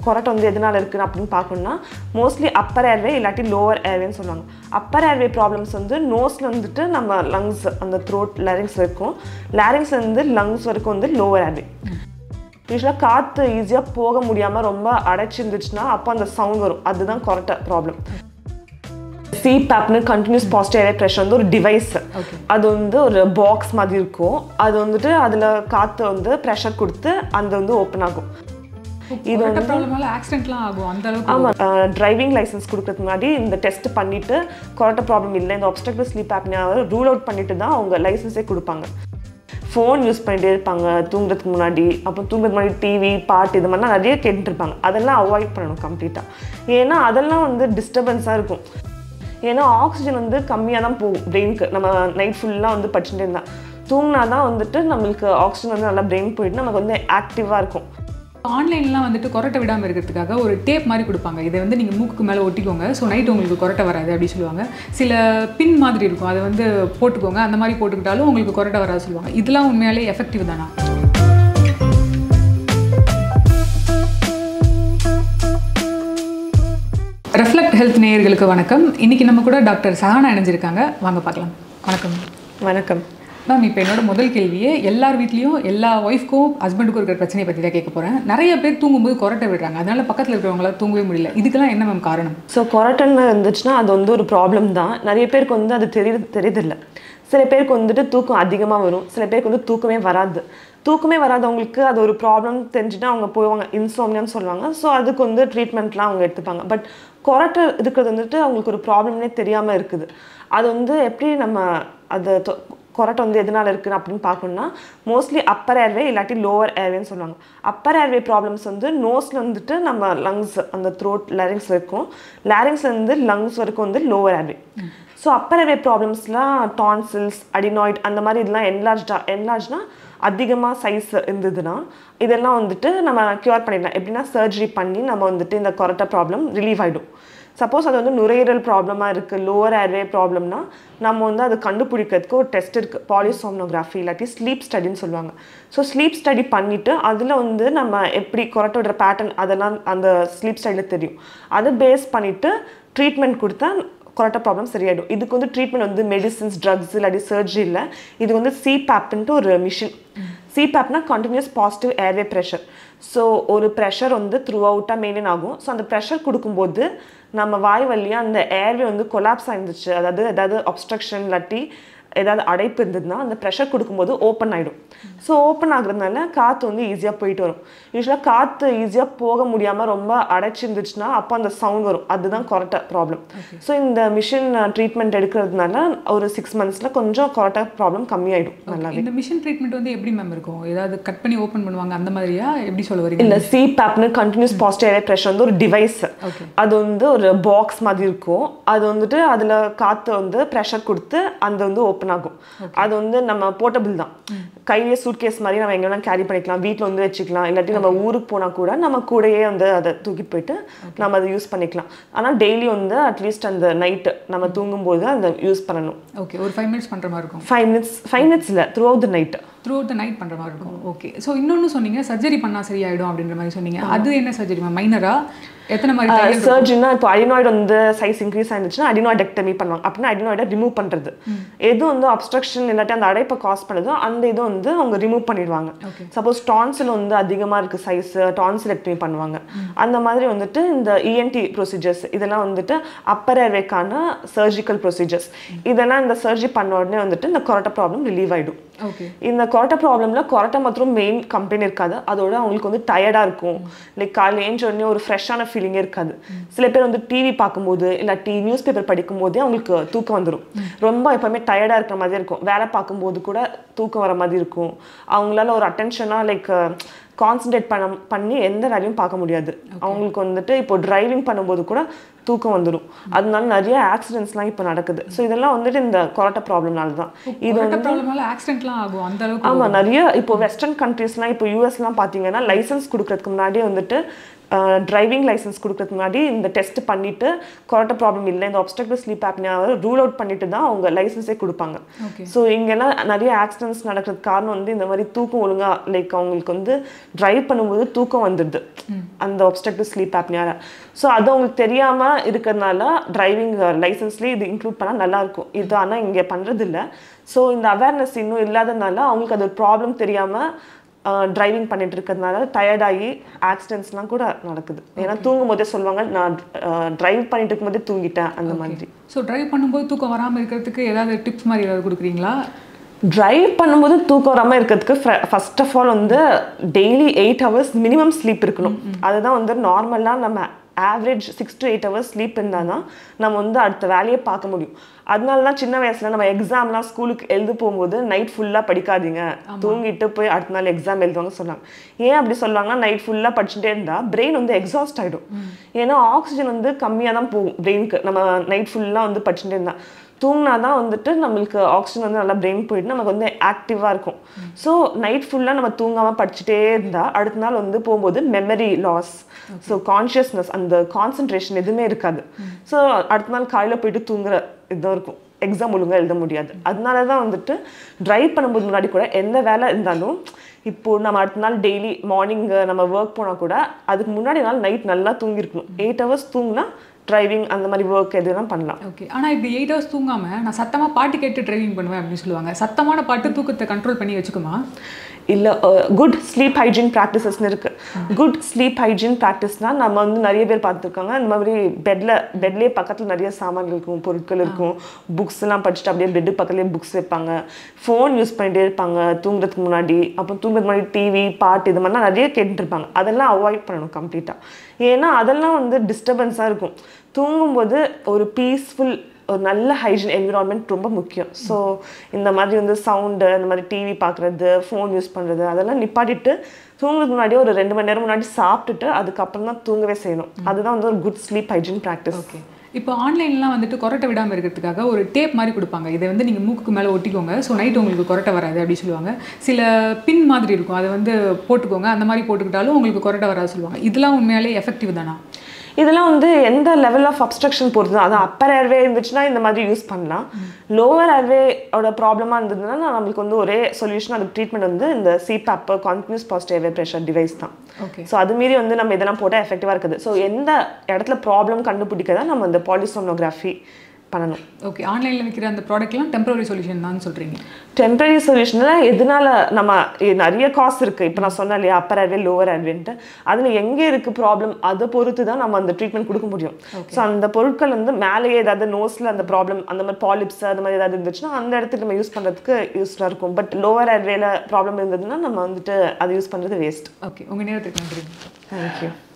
கொரட்டை வந்து எதனால இருக்குது அப்படின்னு பார்க்கணும்னா மோஸ்ட்லி அப்பர் ஏர்வே இல்லாட்டி லோவர் ஏர்வேன்னு சொல்லுவாங்க. அப்பர் ஏர்வே ப்ராப்ளம்ஸ் வந்து நோஸில் வந்துட்டு நம்ம லங்ஸ் அந்த த்ரோட் லேரிங்ஸ் இருக்கும், லேரிங்ஸ்லேருந்து லங்ஸ் வரைக்கும் வந்து லோவர் ஏர்வே. யூஸ்வலாக காற்று ஈஸியாக போக முடியாமல் ரொம்ப அடைச்சிருந்துச்சுன்னா அப்போ அந்த சவுண்ட் வரும், அதுதான் கொரட்டை ப்ராப்ளம். CPAPனு கண்டினியூஸ் பாசிட்டிவ் ஏர் ப்ரெஷர் வந்து ஒரு டிவைஸ், அது வந்து ஒரு பாக்ஸ் மாதிரி இருக்கும். அது வந்துட்டு அதில் காற்று வந்து ப்ரெஷர் கொடுத்து அந்த வந்து ஓப்பன் ஆகும். இது வந்து ஆக்சிடென்ட்லாம் ஆகும் அந்த அளவுக்கு. ஆமாம், டிரைவிங் லைசன்ஸ் கொடுக்கறதுக்கு முன்னாடி இந்த டெஸ்ட் பண்ணிவிட்டு கொரட்டை ப்ராப்ளம் இல்லை, இந்த obstructive sleep apnea rule out பண்ணிட்டு தான் அவங்க லைசன்ஸே கொடுப்பாங்க. ஃபோன் யூஸ் பண்ணிகிட்டே இருப்பாங்க தூங்குறதுக்கு முன்னாடி, அப்புறம் தூங்குறதுக்கு முன்னாடி டிவி பாட்டு இது மாதிரிலாம் நிறைய கேட்டுருப்பாங்க. அதெல்லாம் அவாய்ட் பண்ணணும் கம்ப்ளீட்டாக. ஏன்னா அதெல்லாம் வந்து டிஸ்டர்பன்ஸாக இருக்கும். ஏன்னா ஆக்சிஜன் வந்து கம்மியாக தான் போகும் பிரெயினுக்கு. நம்ம நைட் ஃபுல்லாக வந்து படிச்சுட்டே இருந்தால் தூங்கினா தான் வந்துட்டு நம்மளுக்கு ஆக்சிஜன் வந்து நல்லா பிரெயின் போயிட்டு நமக்கு வந்து ஆக்டிவாக இருக்கும். ஆன்லைன்லாம் வந்துட்டு கொரட்டை விடாமல் இருக்கிறதுக்காக ஒரு டேப் மாதிரி கொடுப்பாங்க. இதை வந்து நீங்கள் மூக்குக்கு மேலே ஒட்டிக்கோங்க, ஸோ நைட் உங்களுக்கு கொரட்டை வராது அப்படி சொல்லுவாங்க. சில பின் மாதிரி இருக்கும், அதை வந்து போட்டுக்கோங்க, அந்த மாதிரி போட்டுக்கிட்டாலும் உங்களுக்கு கொரட்டை வராது சொல்லுவாங்க. இதெல்லாம் உண்மையாலே எஃபெக்டிவ் தானா? ரெஃப்ளெக்ட் ஹெல்த் நேயர்களுக்கு வணக்கம். இன்றைக்கி நம்ம கூட டாக்டர் சஹானா இணைஞ்சிருக்காங்க, வாங்க பார்க்கலாம். வணக்கம். வணக்கம் மேம். இப்போ என்னோட முதல் கேள்வியே எல்லார் வீட்லேயும் எல்லா ஒய்ஃப்க்கும் ஹஸ்பண்டுக்கும் இருக்கிற பிரச்சனையை பற்றி தான் கேட்க போகிறேன். நிறைய பேர் தூங்கும்போது கொரட்டை விடுறாங்க, அதனால பக்கத்தில் இருக்கிறவங்களால தூங்கவே முடியல. இதுக்கெல்லாம் என்ன மேம் காரணம்? ஸோ கொரட்டைன்னு இருந்துச்சுன்னா அது வந்து ஒரு ப்ராப்ளம் தான். நிறைய பேருக்கு வந்து அது தெரியுதில்லை. சில பேருக்கு வந்துட்டு தூக்கம் அதிகமாக வரும், சில பேருக்கு வந்து தூக்கமே வராது. தூக்கமே வராதவங்களுக்கு அது ஒரு ப்ராப்ளம் தெரிஞ்சுட்டு அவங்க போவாங்க, இன்சோம்னியான்னு சொல்லுவாங்க. ஸோ அதுக்கு வந்து ட்ரீட்மெண்ட்லாம் அவங்க எடுத்துப்பாங்க. பட் கொரட்டை இருக்கிறது வந்துட்டு அவங்களுக்கு ஒரு ப்ராப்ளம்னே தெரியாமல் இருக்குது. அது வந்து எப்படி நம்ம அதை கொரட்டை வந்து எதனால இருக்குது அப்படின்னு பார்க்கணும்னா மோஸ்ட்லி அப்பர் ஏர்வே இல்லாட்டி லோவர் ஏர்வேன்னு சொல்லுவாங்க. அப்பர் ஏர்வே ப்ராப்ளம்ஸ் வந்து நோஸில் வந்துட்டு நம்ம லங்ஸ் அந்த த்ரோட் லேரிங்ஸ் இருக்கும், லேரிங்ஸ்லேருந்து லங்ஸ் வரைக்கும் வந்து lower airway. So upper airway ப்ராப்ளம்ஸ்லாம் டான்சில்ஸ், அடினாய்ட் அந்த மாதிரி இதெல்லாம் என்லார்ஜ்னா அதிகமாக சைஸ் இருந்ததுன்னா இதெல்லாம் வந்துட்டு நம்ம க்யூர் பண்ணிடலாம். எப்படின்னா சர்ஜரி பண்ணி நம்ம வந்துட்டு இந்த கொரட்டை ப்ராப்ளம் ரிலீவ் ஆகிடும். சப்போஸ் அது வந்து நுரையீரல் ப்ராப்ளமாக இருக்குது, லோவர் ஏர்வே ப்ராப்ளம்னா நம்ம வந்து அதை கண்டுபிடிக்கிறதுக்கு ஒரு டெஸ்ட் இருக்குது, பாலிசோம்னோகிராஃபி இல்லாட்டி ஸ்லீப் ஸ்டடின்னு சொல்லுவாங்க. ஸோ ஸ்லீப் ஸ்டடி பண்ணிவிட்டு அதில் வந்து நம்ம எப்படி கொரட்டை விடுற பேட்டர்ன் அதெல்லாம் அந்த ஸ்லீப் ஸ்டடியில் தெரியும். அதை பேஸ் பண்ணிவிட்டு ட்ரீட்மெண்ட் கொடுத்தா கொரட்டை ப்ராப்ளம் சரியாயிடும். இதுக்கு வந்து ட்ரீட்மெண்ட் வந்து மெடிசின்ஸ், ட்ரக்ஸ் இல்லாட்டி சர்ஜரி இல்லை. இது வந்து CPAPன்ட்டு ஒரு மிஷின். CPAPனா continuous positive airway pressure. So ஒரு ப்ரெஷர் வந்து த்ரூ அவுட்டாக மெயின்டைன் ஆகும். ஸோ அந்த ப்ரெஷர் கொடுக்கும்போது நம்ம வாய் வழியாக அந்த ஏர்வே வந்து கொலாப்ஸ் ஆயிருந்துச்சு, அதாவது ஏதாவது அப்ஸ்ட்ரக்ஷன் இல்லாட்டி ஏதாவது அடைப்பு இருந்ததுன்னா அந்த ப்ரெஷர் கொடுக்கும்போது ஓப்பன் ஆகிடும். ஸோ ஓப்பன் ஆகுறதுனால காற்று வந்து ஈஸியாக போயிட்டு வரும். யூஸ்வலாக காற்று ஈஸியாக போக முடியாமல் ரொம்ப அடைச்சிருந்துச்சுன்னா அப்போ அந்த சவுண்ட் வரும், அதுதான் கொரட்டை ப்ராப்ளம். ஸோ இந்த மிஷின் ட்ரீட்மெண்ட் எடுக்கிறதுனால ஒரு 6 monthsல கொஞ்சம் கொரட்டை ப்ராப்ளம் கம்மியாயிடும். நல்லா. இந்த மிஷின் ட்ரீட்மெண்ட் வந்து எப்படி மேம் இருக்கும்? ஏதாவது கட் பண்ணி ஓப்பன் பண்ணுவாங்க அந்த மாதிரியா, எப்படி சொல்ல வரீங்க? இல்லை, CPAPனு கண்டினியூஸ் பாசிட்டிவ் ஏர் ப்ரெஷர் வந்து ஒரு டிவைஸ், அது வந்து ஒரு பாக்ஸ் மாதிரி இருக்கும். அது வந்துட்டு அதில் காற்று வந்து ப்ரெஷர் கொடுத்து அந்த வந்து ஓப்பன் ஆகும். அது வந்து நம்ம போர்ட்டபிள் தான், கையிலேயே சூட்கேஸ் மாதிரி நம்ம எங்கெல்லாம் கேரி பண்ணிக்கலாம், வீட்டில் வந்து வச்சுக்கலாம், இல்லாட்டி நம்ம ஊருக்கு போனால் கூட நம்ம கூடயே வந்து அதை தூக்கிட்டு போயிட்டு நம்ம அதை யூஸ் பண்ணிக்கலாம். ஆனால் டெய்லி வந்து அட்லீஸ்ட் அந்த நைட்டு நம்ம தூங்கும்போது அதை யூஸ் பண்ணணும். ஓகே, ஒரு 5 minutes பண்ணுற மாதிரி இருக்கும். 5 minutes இல்லை, throughout the night. Throughout the night பண்ணுற மாதிரி இருக்கும். ஓகே. ஸோ இன்னொன்று சொன்னீங்க, சர்ஜரி பண்ணால் சரியாயிடும் அப்படின்ற மாதிரி சொன்னீங்க. அது என்ன சர்ஜரி மேம்? மைனரா? எத்தனை மாதிரி சர்ஜரினா இப்போ அடினாய்டு வந்து சைஸ் இன்க்ரீஸ் ஆயிருந்துச்சுன்னா அடினாய்டெக்டமி பண்ணுவாங்க. அப்படின்னா அடினாய்டை ரிமூவ் பண்ணுறது. எது வந்து அப்ஸ்ட்ரக்ஷன் இல்லாட்டி அந்த அடைப்பை காஸ் பண்ணுதோ அந்த இதை வந்து அவங்க ரிமூவ் பண்ணிடுவாங்க. சப்போஸ் டான்சில் வந்து அதிகமாக இருக்குது சைஸ், டான்சிலெக்டமி பண்ணுவாங்க. அந்த மாதிரி வந்துட்டு இந்த ENT ப்ரொசீஜர்ஸ் இதெல்லாம் வந்துட்டு அப்பர் ஏர்வேக்கான சர்ஜிக்கல் ப்ரொசீஜர்ஸ். இதெல்லாம் இந்த சர்ஜரி பண்ண உடனே வந்துட்டு இந்த கொரட்டை ப்ராப்ளம் ரிலீவ் ஆகிடும். இந்த கொரட்டை ப்ராப்ளம்ல கொரட்டை மாத்திரம் மெயின் கம்ப்ளைண்ட் இருக்காது, அதோட அவங்களுக்கு வந்து டயர்டாக இருக்கும். லைக் காலையில் ஏஞ்ச உடனே ஒரு ஃப்ரெஷ்ஷான ஃபீலிங்கே இருக்காது. சில பேர் வந்து டிவி பார்க்கும்போது இல்லாட்டி நியூஸ் பேப்பர் படிக்கும் போதே அவங்களுக்கு தூக்கம் வந்துடும். ரொம்ப எப்பவுமே டயர்டாக இருக்கிற மாதிரி இருக்கும். வேலை பார்க்கும்போது கூட தூக்கம் வர மாதிரி இருக்கும். அவங்களால ஒரு அட்டென்ஷனாக லைக் கான்சன்ட்ரேட் பண்ணி எந்த வேலையும் பார்க்க முடியாது. அவங்களுக்கு வந்துட்டு இப்போ டிரைவிங் பண்ணும்போது கூட தூக்கம் வந்துடும். அதனால நிறைய ஆக்சிடென்ட்ஸ்லாம் இப்போ நடக்குது. ஸோ இதெல்லாம் வந்துட்டு இந்த கொரட்டை ப்ராப்ளம்னால தான். இது வந்து ஆக்சிடென்ட்லாம் ஆகும் அந்த அளவுக்கு. ஆமாம், நிறைய இப்போ வெஸ்டர்ன் கண்ட்ரீஸ்லாம் இப்போ யூஎஸ்லாம் பார்த்தீங்கன்னா லைசன்ஸ் கொடுக்கறதுக்கு முன்னாடியே வந்துட்டு டிரைவிங் லைசன்ஸ் கொடுக்கறதுக்கு முன்னாடி இந்த டெஸ்ட் பண்ணிட்டு கொரட்டை ப்ராப்ளம் இல்லை, இந்த obstructive sleep apnea rule out பண்ணிட்டு தான் அவங்க லைசன்ஸே கொடுப்பாங்க. ஸோ இங்கெல்லாம் நிறைய ஆக்சிடென்ட்ஸ் நடக்கிறதுக்கு காரணம் வந்து இந்த மாதிரி தூக்கம் ஒழுங்கா லைக் அவங்களுக்கு வந்து டிரைவ் பண்ணும்போது தூக்கம் வந்துடுது. அந்த obstructive sleep apnea. ஸோ அது அவங்களுக்கு தெரியாமல் இருக்கிறதுனால டிரைவிங் லைசன்ஸ்லேயே இது இன்க்ளூட் பண்ணால் நல்லாயிருக்கும். இது ஆனால் இங்கே பண்ணுறதில்ல. ஸோ இந்த அவேர்னஸ் இன்னும் இல்லாததுனால அவங்களுக்கு அது ப்ராப்ளம் தெரியாமல் டிரைவிங் பண்ணிட்டு இருக்கிறதுனால டயர்டாகி ஆக்சிடென்ட்ஸ்லாம் கூட நடக்குது. ஏன்னா தூங்கும் போதே சொல்லுவாங்க, நான் டிரைவ் பண்ணிட்டு இருக்கும்போதே தூங்கிட்டேன் அந்த மாதிரி. ஸோ டிரைவ் பண்ணும்போது தூக்கம் வராமல் இருக்கிறதுக்கு ஏதாவது டிப்ஸ் மாதிரி ஏதாவது கொடுக்குறீங்களா? டிரைவ் பண்ணும்போது தூக்கம் வராமல் இருக்கிறதுக்கு ஃபர்ஸ்ட் ஆஃப் ஆல் வந்து டெய்லி 8 hours மினிமம் ஸ்லீப் இருக்கணும். அதுதான் வந்து நார்மலாக நம்ம ஆவரேஜ் 6 to 8 hours ஸ்லீப் இருந்தால் தான் நம்ம வந்து அடுத்த வேலையை பார்க்க முடியும். அதனால தான் சின்ன வயசில் நம்ம எக்ஸாம்லாம் ஸ்கூலுக்கு எழுத போகும்போது நைட் ஃபுல்லாக படிக்காதீங்க, தூங்கிட்டு போய் அடுத்த நாள் எக்ஸாம் எழுதுவாங்க சொன்னாங்க. ஏன் அப்படி சொல்லுவாங்கன்னா, நைட் ஃபுல்லாக படிச்சுட்டே இருந்தால் பிரெயின் வந்து எக்ஸாஸ்ட் ஆகிடும். ஏன்னா ஆக்சிஜன் வந்து கம்மியாக தான் போகும் பிரெயினுக்கு. நம்ம நைட் ஃபுல்லாக வந்து படிச்சுட்டே இருந்தால் தூங்கினா தான் வந்துட்டு நம்மளுக்கு ஆக்சிஜன் வந்து நல்லா பிரெயின் போயிட்டு நமக்கு வந்து ஆக்டிவாக இருக்கும். ஸோ நைட் ஃபுல்லாக நம்ம தூங்காமல் படிச்சுட்டே இருந்தால் அடுத்த நாள் வந்து போகும்போது மெமரி லாஸ், ஸோ கான்ஷியஸ்னஸ், அந்த கான்சன்ட்ரேஷன் எதுவுமே இருக்காது. ஸோ அடுத்த நாள் காலையில் போயிட்டு தூங்குற இதுதான் இருக்கும், எக்ஸாம் ஒழுங்காக எழுத முடியாது. அதனால தான் வந்துட்டு ட்ரைவ் பண்ணும்போது முன்னாடி கூட எந்த வேலை இருந்தாலும், இப்போது நம்ம அடுத்த நாள் டெய்லி மார்னிங் நம்ம ஒர்க் போனால் கூட அதுக்கு முன்னாடி நாள் நைட் நல்லா தூங்கியிருக்கணும். 8 hours தூங்கினா டிரைவிங் அந்த மாதிரி ஒர்க் எதுலாம் பண்ணலாம். ஓகே. ஆனால் இப்படி 8 hours தூங்காமல் நான் சத்தமாக பாட்டு கேட்டு டிரைவிங் பண்ணுவேன் அப்படின்னு சொல்லுவாங்க. சத்தமான பாட்டு தூக்கத்தை கண்ட்ரோல் பண்ணி வச்சுக்குமா? இல்லை, குட் ஸ்லீப் ஹைஜீன் ப்ராக்டிசஸ்னு இருக்குது. குட் ஸ்லீப் ஹைஜீன் ப்ராக்டிஸ்னால் நம்ம வந்து நிறைய பேர் பார்த்துருக்காங்க, இந்த மாதிரி பெட்லேயே பக்கத்தில் நிறைய சாமான்கள் இருக்கும், பொருட்கள் இருக்கும், புக்ஸ்லாம் படிச்சுட்டு அப்படியே பெட்டு பக்கத்துலேயே புக்ஸ் வைப்பாங்க, ஃபோன் யூஸ் பண்ணிகிட்டே இருப்பாங்க தூங்குறதுக்கு முன்னாடி. அப்புறம் தூங்குறதுக்கு முன்னாடி டிவி பாட்டு இது மாதிரிலாம் நிறைய கேட்டுருப்பாங்க. அதெல்லாம் அவாய்ட் பண்ணணும் கம்ப்ளீட்டாக. ஏன்னா அதெல்லாம் வந்து டிஸ்டர்பன்ஸாக இருக்கும். தூங்கும்போது ஒரு பீஸ்ஃபுல் ஒரு நல்ல ஹைஜீன் என்விரான்மெண்ட் ரொம்ப முக்கியம். ஸோ இந்த மாதிரி வந்து சவுண்டு, இந்த மாதிரி டிவி பார்க்குறது, ஃபோன் யூஸ் பண்ணுறது அதெல்லாம் நிப்பாட்டிட்டு தூங்குறதுக்கு முன்னாடி ஒரு 2 மணி நேரம் முன்னாடி சாப்பிட்டுட்டு அதுக்கப்புறம் தான் தூங்கவே செய்யணும். அதுதான் வந்து ஒரு good sleep hygiene practice. Okay. இப்போ ஆன்லைன்லாம் வந்துட்டு கொரட்டை விடாமல் இருக்கிறதுக்காக ஒரு டேப் மாதிரி கொடுப்பாங்க. இதை வந்து நீங்கள் மூக்குக்கு மேலே ஒட்டிக்கோங்க, ஸோ நைட் உங்களுக்கு கொரட்டை வராது அப்படி சொல்லுவாங்க. சில பின் மாதிரி இருக்கும், அதை வந்து போட்டுக்கோங்க, அந்த மாதிரி போட்டுக்கிட்டாலும் உங்களுக்கு கொரட்டை வராது சொல்லுவாங்க. இதெல்லாம் உண்மையாலே எஃபெக்டிவ் தானா? இதெல்லாம் வந்து எந்த லெவல் ஆஃப் அப்ஸ்ட்ரக்ஷன் பொறுத்து தான். அது அப்பர் ஏர்வே இருந்துச்சுன்னா இந்த மாதிரி யூஸ் பண்ணலாம். லோவர் ஏர்வேயோட ப்ராப்ளமாக இருந்ததுன்னா நம்மளுக்கு வந்து ஒரே சொல்யூஷன், அதுக்கு ட்ரீட்மெண்ட் வந்து இந்த CPAP, continuous positive airway pressure device தான். ஓகே. ஸோ அது மீறி வந்து நம்ம இதெல்லாம் போட்டால் எஃபெக்டிவாக இருக்குது. ஸோ எந்த இடத்துல ப்ராப்ளம் கண்டுபிடிக்க தான் நம்ம இந்த பாலிசோனோகிராஃபி பண்ணணும். ஓகே. ஆன்லைனில் விற்கிற அந்த ப்ராடக்ட்லாம் டெம்பரரி சொல்யூஷன் தான் சொல்கிறீங்க? டெம்பரரி சொல்யூஷனில் எதனால நம்ம நிறைய காசு இருக்குது. இப்போ நான் சொன்னேன் இல்லையா, அப்பர் ஏர்வே லோவர் ஏர்வேன்ட்டு, அதில் எங்கே இருக்குது ப்ராப்ளம் அதை பொறுத்து தான் நம்ம அந்த ட்ரீட்மெண்ட் கொடுக்க முடியும். ஸோ அந்த பொருட்கள் வந்து மேலேயே ஏதாவது நோஸில் அந்த ப்ராப்ளம், அந்த மாதிரி பாலிப்ஸ் அந்த மாதிரி ஏதாவது இருந்துச்சுன்னா அந்த இடத்துக்கு நம்ம யூஸ் பண்ணுறதுக்கு யூஸ்ஃபுல்லாக இருக்கும். பட் லோவர் ஏர்வேல ப்ராப்ளம் இருந்ததுன்னா நம்ம வந்துட்டு அதை யூஸ் பண்ணுறது வேஸ்ட். ஓகே. உங்கள் நேரத்துக்கு நன்றி. தேங்க்யூ.